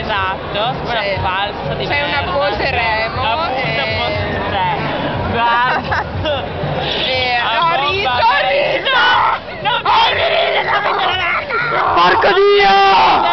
Esatto, una falsa di c'è una pose Remo. Appunto, pose Remo. Guarda. Ho riso! Non mi ridere, Porco Dio!